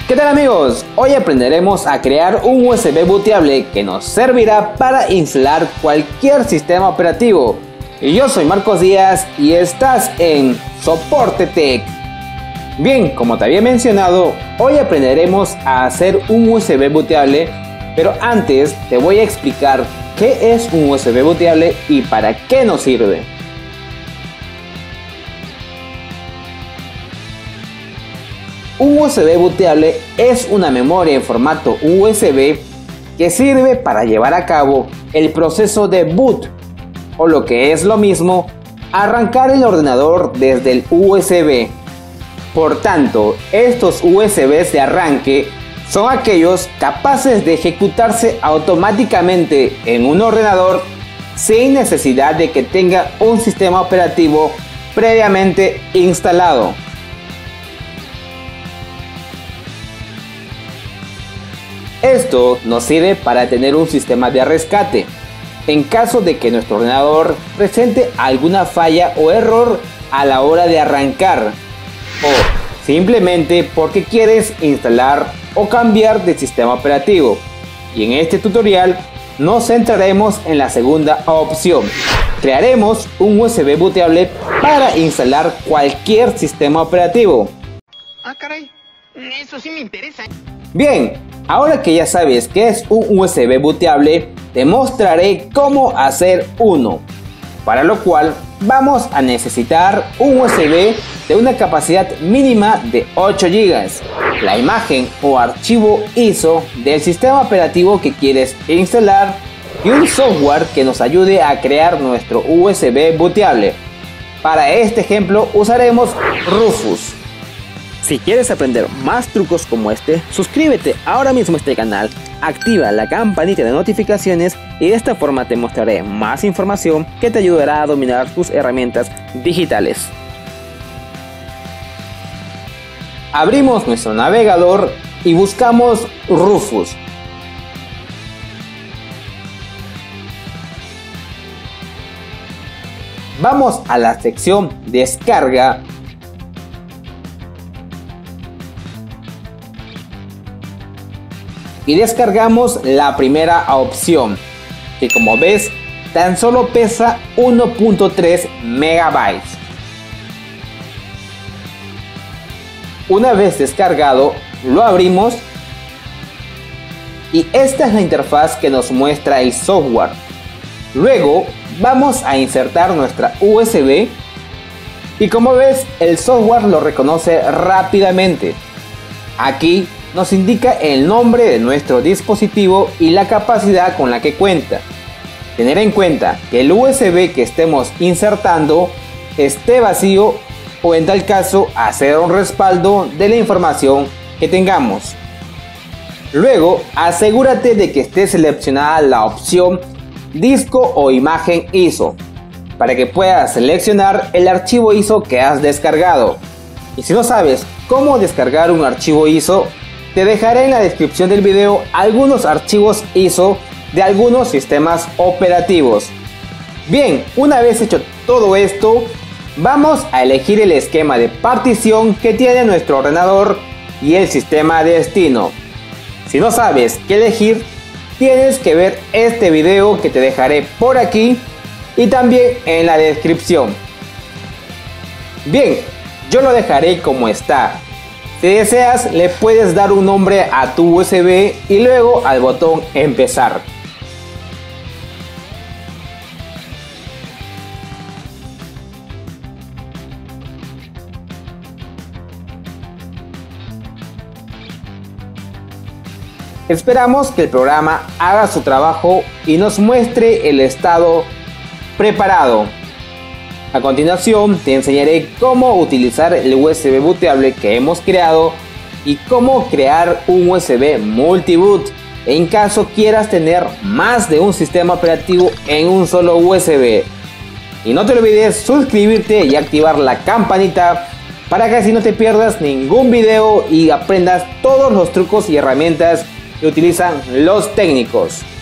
¿Qué tal amigos? Hoy aprenderemos a crear un USB booteable que nos servirá para instalar cualquier sistema operativo. Y yo soy Marcos Díaz y estás en Soporte Tech. Bien, como te había mencionado, hoy aprenderemos a hacer un USB booteable, pero antes te voy a explicar qué es un USB booteable y para qué nos sirve. Un USB booteable es una memoria en formato USB que sirve para llevar a cabo el proceso de boot, o lo que es lo mismo, arrancar el ordenador desde el USB. Por tanto, estos USBs de arranque son aquellos capaces de ejecutarse automáticamente en un ordenador sin necesidad de que tenga un sistema operativo previamente instalado. Esto nos sirve para tener un sistema de rescate en caso de que nuestro ordenador presente alguna falla o error a la hora de arrancar, o simplemente porque quieres instalar o cambiar de sistema operativo. Y en este tutorial nos centraremos en la segunda opción. Crearemos un USB booteable para instalar cualquier sistema operativo. Ah, caray, eso sí me interesa. Bien, ahora que ya sabes qué es un USB booteable, te mostraré cómo hacer uno, para lo cual vamos a necesitar un USB de una capacidad mínima de 8 GB, la imagen o archivo ISO del sistema operativo que quieres instalar y un software que nos ayude a crear nuestro USB booteable. Para este ejemplo usaremos Rufus. Si quieres aprender más trucos como este, suscríbete ahora mismo a este canal, activa la campanita de notificaciones y de esta forma te mostraré más información que te ayudará a dominar tus herramientas digitales. Abrimos nuestro navegador y buscamos Rufus. Vamos a la sección Descarga y descargamos la primera opción, que como ves tan solo pesa 1.3 megabytes. Una vez descargado, lo abrimos y esta es la interfaz que nos muestra el software. Luego vamos a insertar nuestra USB y como ves el software lo reconoce rápidamente. Aquí nos indica el nombre de nuestro dispositivo y la capacidad con la que cuenta. Tener en cuenta que el USB que estemos insertando esté vacío o en tal caso hacer un respaldo de la información que tengamos. Luego asegúrate de que esté seleccionada la opción disco o imagen ISO para que puedas seleccionar el archivo ISO que has descargado. Y si no sabes cómo descargar un archivo ISO, te dejaré en la descripción del video algunos archivos ISO de algunos sistemas operativos. Bien, una vez hecho todo esto, vamos a elegir el esquema de partición que tiene nuestro ordenador y el sistema de destino. Si no sabes qué elegir, tienes que ver este video que te dejaré por aquí y también en la descripción. Bien, yo lo dejaré como está. Si deseas, le puedes dar un nombre a tu USB y luego al botón empezar. Esperamos que el programa haga su trabajo y nos muestre el estado preparado. A continuación te enseñaré cómo utilizar el USB booteable que hemos creado y cómo crear un USB multiboot en caso quieras tener más de un sistema operativo en un solo USB. Y no te olvides suscribirte y activar la campanita para que así no te pierdas ningún video y aprendas todos los trucos y herramientas que utilizan los técnicos.